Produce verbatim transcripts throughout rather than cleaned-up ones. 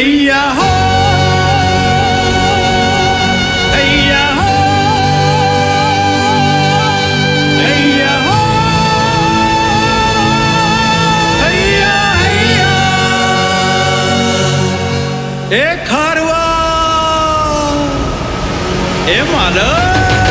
हैया हो हैया हो हैया हो हैया हैया ए खारवा ए मालक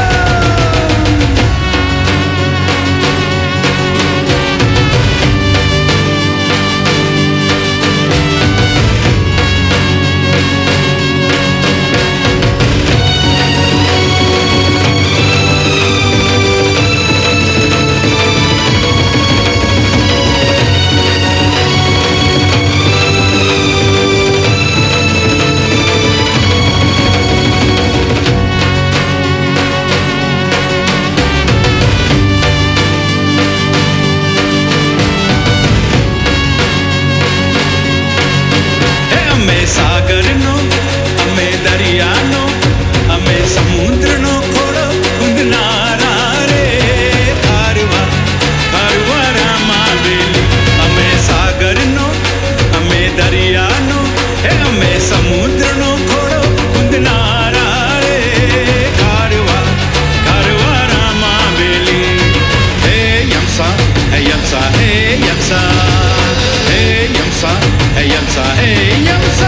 सागर नो अमे दरिया नो अमे समुद्र नो खोड़ो कुंदनारा रे खारवा खारवा रामा बेली अमे सागर नो अमे दरिया नो हे अमे समुद्र नो खोड़ो कुंदनारा रे खारवा खारवा रामा बेली हे यमसा हे यमसा हे यमसा हे यमसा हे यमसा हे यमसा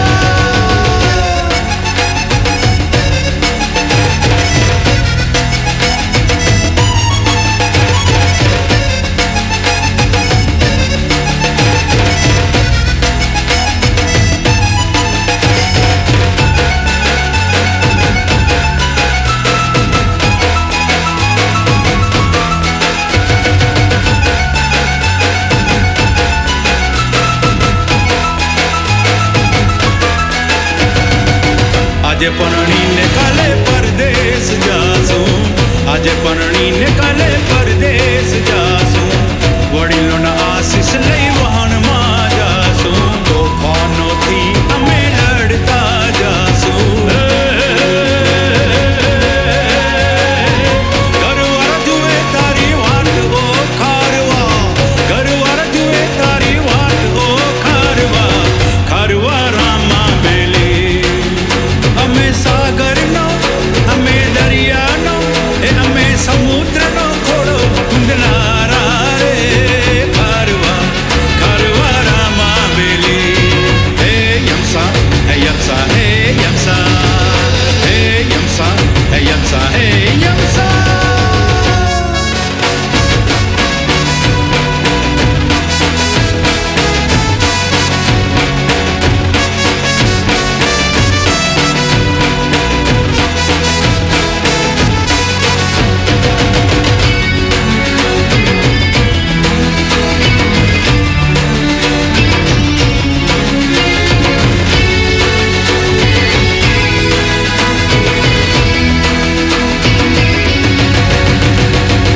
आज परणी ने काले परदेस जासू आज परणी ने काले परदेस जासू वडीलो ना आशीष लई वाहन मा जासू तोफानो थी अमे लड़ता जासू घरवारा जुए तारी वाट ओ खारवा घरवारा जुए तारी वाट ओ खारवा खारवा रामा बेली अमे सागर नो अमे दरिया नो ए अमे समुद्र नो खोड़ो कुंदनारा रे खारवा खारवा रामा बेली हे यमसा हे यमसा हे यमसा हे यमसा हे यमसा हे यमसा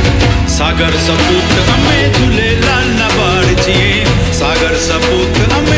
सागर सपूत अमे झूलेलाल ना बाड़ छिए सागर सपूत अमे